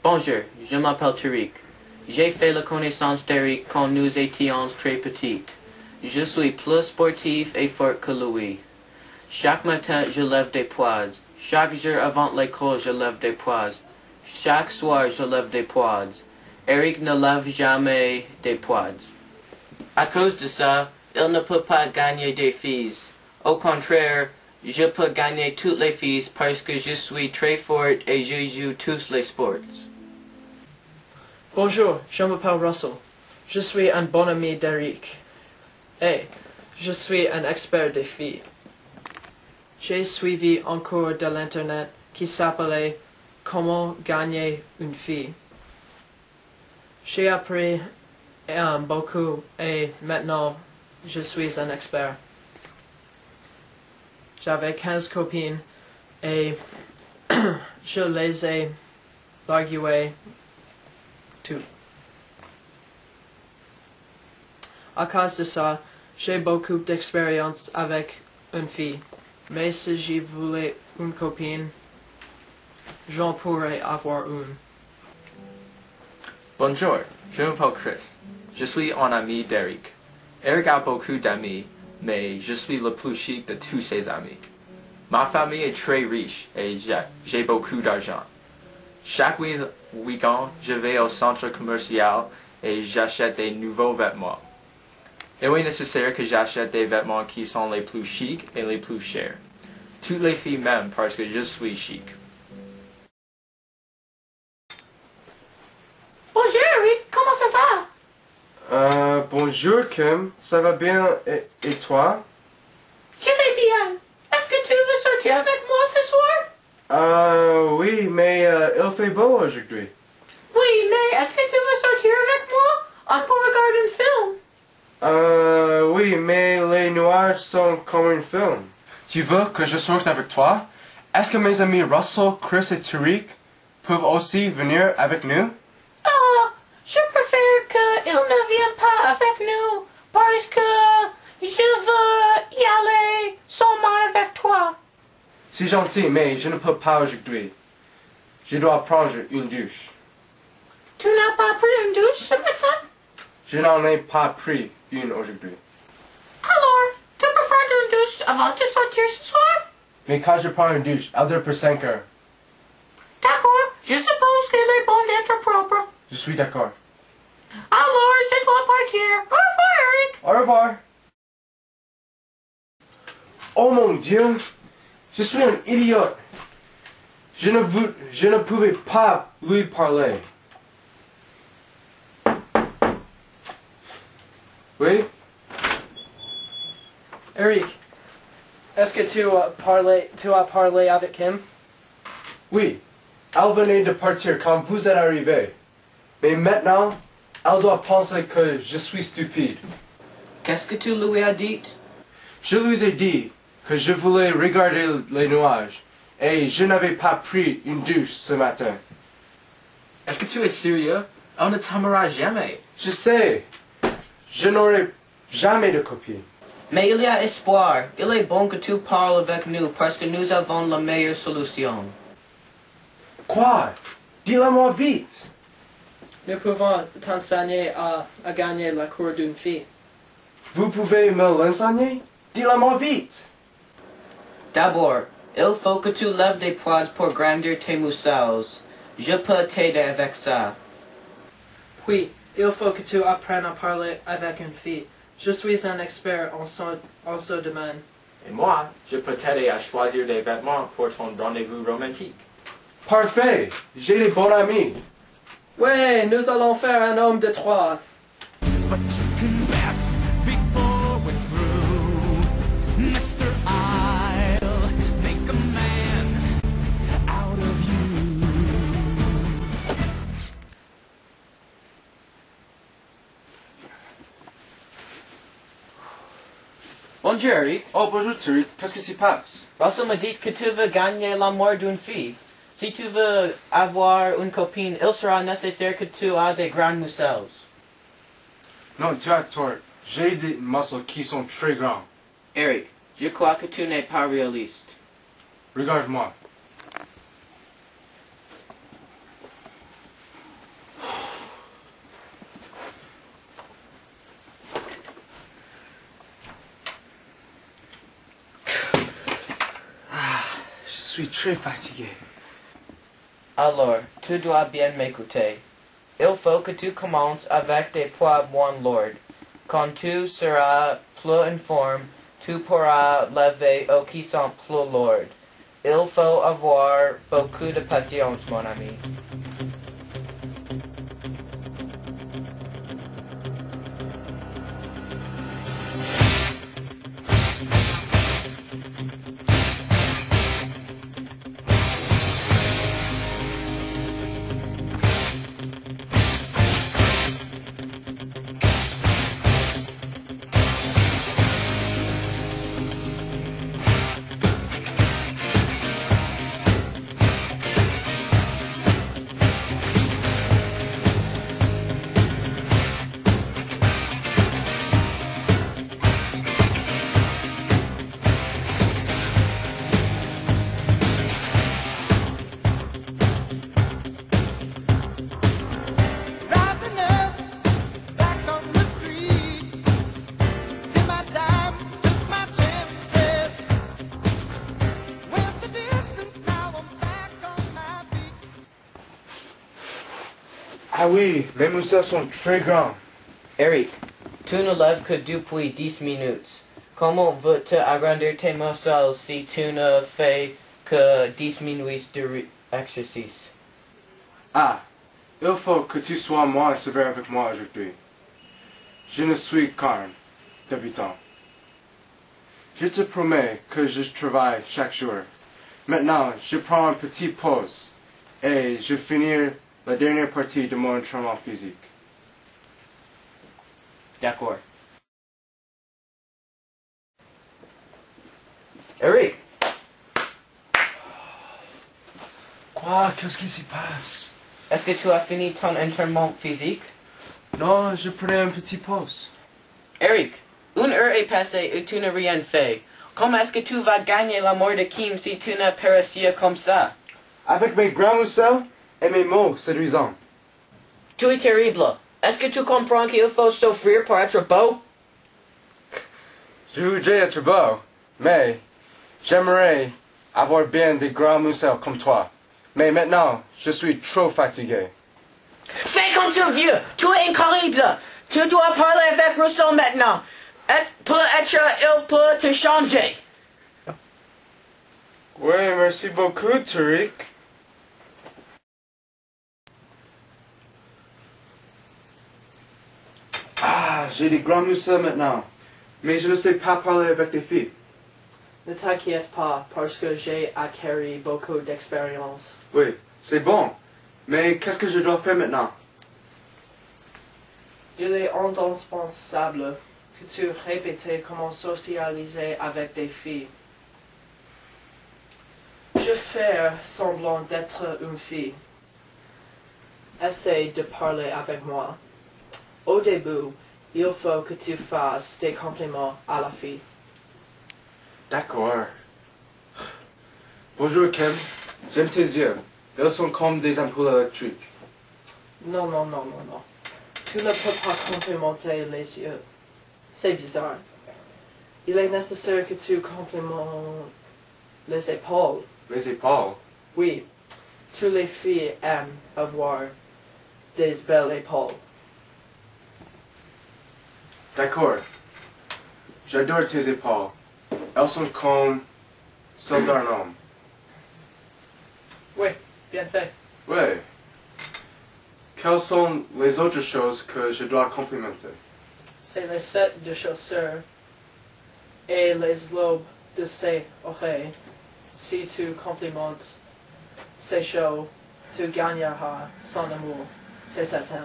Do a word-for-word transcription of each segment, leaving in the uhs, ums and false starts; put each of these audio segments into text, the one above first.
Bonjour, je m'appelle Tariq. J'ai fait la connaissance d'Eric quand nous étions très petites. Je suis plus sportif et fort que lui. Chaque matin, je lève des poids. Chaque jour avant l'école, je lève des poids. Chaque soir, je lève des poids. Eric ne lève jamais des poids. À cause de ça, il ne peut pas gagner des filles. Au contraire, je peux gagner toutes les filles parce que je suis très forte et je joue tous les sports. Bonjour, je m'appelle Russell. Je suis un bon ami d'Eric. Et je suis un expert des filles. J'ai suivi un cours de l'internet qui s'appelait Comment gagner une fille. J'ai appris um, beaucoup et maintenant je suis un expert. J'avais quinze copines et je les ai larguées toutes. À cause de ça, j'ai beaucoup d'expérience avec une fille. Mais si je voulais une copine, j'en pourrais avoir une. Bonjour, je m'appelle Chris. Je suis un ami d'Eric. Eric a beaucoup d'amis, mais je suis le plus chic de tous ses amis. Ma famille est très riche et j'ai beaucoup d'argent. Chaque week-end, je vais au centre commercial et j'achète des nouveaux vêtements. Il est nécessaire que j'achète des vêtements qui sont les plus chics et les plus chers. Toutes les filles m'aiment parce que je suis chic. Bonjour Eric, comment ça va? Euh, bonjour Kim, ça va bien et, et toi? Je vais bien. Est-ce que tu veux sortir avec moi ce soir? Euh, oui, mais euh, il fait beau aujourd'hui. Oui, mais est-ce que tu veux sortir avec moi? On peut regarder un film. Euh, oui, mais les nuages sont comme un film. Tu veux que je sorte avec toi? Est-ce que mes amis Russell, Chris et Tariq peuvent aussi venir avec nous? Ah, je préfère qu'ils ne viennent pas avec nous parce que je veux y aller seulement avec toi. C'est gentil, mais je ne peux pas aujourd'hui. Je dois prendre une douche. Tu n'as pas pris une douche ce matin? Je n'en ai pas pris une aujourd'hui. Alors, tu peux prendre une douche avant de sortir ce soir? Mais quand je prends une douche, elle dure pour cinq heures. D'accord, je suppose qu'il est bon d'être propre. Je suis d'accord. Alors, je dois partir. Au revoir, Eric. Au revoir. Oh mon Dieu, je suis un idiote. Je ne, vou- je ne pouvais pas lui parler. Oui? Eric, est-ce que tu as parlé, tu as parlé avec Kim? Oui, elle venait de partir quand vous êtes arrivé. Mais maintenant, elle doit penser que je suis stupide. Qu'est-ce que tu lui as dit? Je lui ai dit que je voulais regarder les nuages et je n'avais pas pris une douche ce matin. Est-ce que tu es sérieux? On ne t'aimera jamais. Je sais, je n'aurai jamais de copine. Mais il y a espoir. Il est bon que tu parles avec nous parce que nous avons la meilleure solution. Quoi? Dis-le-moi vite. Nous pouvons t'enseigner à, à gagner la cour d'une fille. Vous pouvez me l'enseigner? Dis-le-moi vite. D'abord, il faut que tu lèves des poids pour grandir tes muscles. Je peux t'aider avec ça. Oui, il faut que tu apprennes à parler avec une fille. Je suis un expert en ce, en ce domaine. Et moi, je peux t'aider à choisir des vêtements pour ton rendez-vous romantique. Parfait, j'ai des bons amis. Ouais, nous allons faire un homme de trois. But you can bet before we're through, Mister I'll make a man out of you. Bonjour, Eric. Oh, bonjour Tariq, qu'est-ce qui s'y passe? Russell m'a dit que tu veux gagner l'amour d'une fille. Si tu veux avoir une copine, il sera nécessaire que tu aies des grands muscles. Non, tu as tort. J'ai des muscles qui sont très grands. Eric, je crois que tu n'es pas réaliste. Regarde-moi. suis très fatigué. Alors, tu dois bien m'écouter. Il faut que tu commences avec des poids moins lourds. Quand tu seras plus en forme, tu pourras lever aux qui sont plus lourds. Il faut avoir beaucoup de patience, mon ami. Rising up, back on the street. Did my time, took my chances. Went the distance, now I'm back on my feet. Ah oui, mes muscles sont très grands. Eric, tu ne lèves que depuis dix minutes. Comment veux-tu agrandir tes muscles si tu ne fais que dix minutes d'exercice? Ah, il faut que tu sois moins sévère avec moi aujourd'hui. Je ne suis qu'un débutant. Je te promets que je travaille chaque jour. Maintenant, je prends une petite pause et je finis la dernière partie de mon entraînement physique. D'accord. Eric, Quoi? Qu'est-ce qui s'y passe? est-ce que tu as fini ton entraînement physique? Non, je prenais une petite pause. Eric, une heure est passée et tu n'as rien fait. Comment est-ce que tu vas gagner l'amour de Kim si tu n'as pas réussi comme ça? Avec mes grands muscles et mes mots séduisants. Tu es terrible. Est-ce que tu comprends qu'il faut souffrir pour être beau? Je voudrais être beau, mais j'aimerais avoir bien des grands muscles comme toi. Mais maintenant, je suis trop fatigué. Fais comme tu veux. Tu es incorrigible. Tu dois parler avec Rousseau maintenant. Et pour être, il peut te changer. Oui, merci beaucoup, Tariq. Ah, j'ai des grands muscles maintenant. Mais je ne sais pas parler avec des filles. Ne t'inquiète pas, parce que j'ai acquis beaucoup d'expérience. Oui, c'est bon. Mais qu'est-ce que je dois faire maintenant? Il est indispensable que tu répètes comment socialiser avec des filles. Je fais semblant d'être une fille. Essaye de parler avec moi. Au début, il faut que tu fasses des compliments à la fille. D'accord. Bonjour, Kim. J'aime tes yeux. Ils sont comme des ampoules électriques. Non, non, non, non, non. Tu ne peux pas complimenter les yeux. C'est bizarre. Il est nécessaire que tu complimentes les épaules. Les épaules. Oui, toutes les filles aiment avoir des belles épaules. D'accord. J'adore tes épaules. Elles sont comme celles d'un homme. Oui, bien fait. Oui. Quelles sont les autres choses que je dois complimenter? C'est les sets de chaussures et les lobes de ses oreilles. Si tu complimentes ces choses, tu gagneras son amour, c'est certain.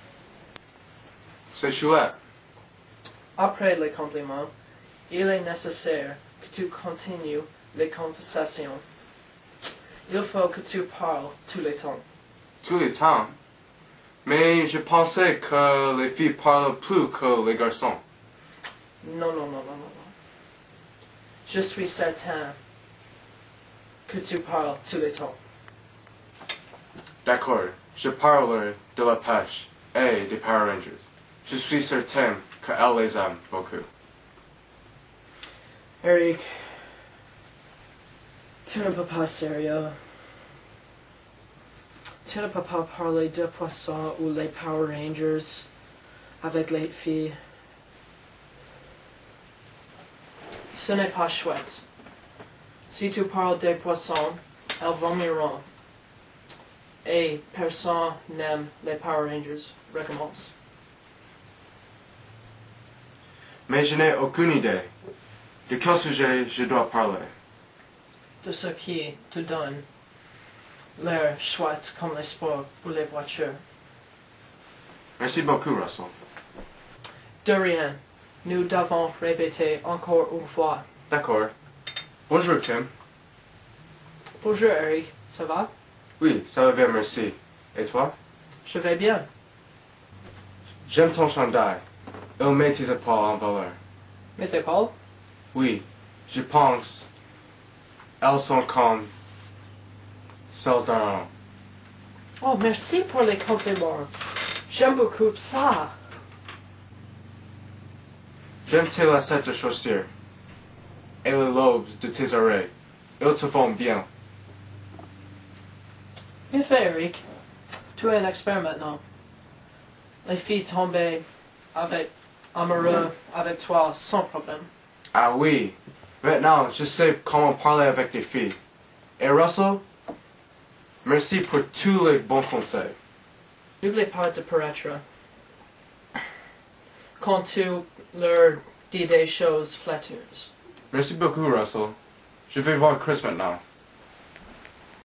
C'est chouette. Après les compliments, il est nécessaire que tu continues les conversations. Il faut que tu parles tous les temps. Tous les temps. Mais je pensais que les filles parlent plus que les garçons. Non, non, non, non, non, non. Je suis certain que tu parles tous les temps. D'accord. Je parle de la pêche et des Power Rangers. Je suis certain qu'elle les aime beaucoup. Eric, Tu ne peux pas sérieux. Tu ne peux pas parler de poissons ou les Power Rangers avec les filles. Ce n'est pas chouette. Si tu parles des poissons, elles vomiront. Et personne n'aime les Power Rangers. Recommence. Mais je n'ai aucune idée. De quel sujet je dois parler? De ce qui te donne l'air chouette comme les sports ou les voitures. Merci beaucoup, Russell. De rien. Nous devons répéter encore une fois. D'accord. Bonjour, Tim. Bonjour Eric, ça va? Oui, ça va bien, merci. Et toi? Je vais bien. J'aime ton chandail. Il met tes épaules en valeur. Mes épaules? Oui, je pense. Elles sont comme celles d'un homme. Oh, merci pour les compliments. J'aime beaucoup ça. J'aime tes lacets de chaussures. Et les lobes de tes oreilles. Ils te font bien. Bien fait, Eric. Tu es un expert maintenant. Les filles tombent avec amoureux avec toi sans problème. Ah oui. Maintenant, je sais comment parler avec des filles. Et Russell, merci pour tous les bons conseils. N'oublie pas de paraître. Quand tu leur dis des choses flatteuses. Merci beaucoup, Russell. Je vais voir Chris maintenant.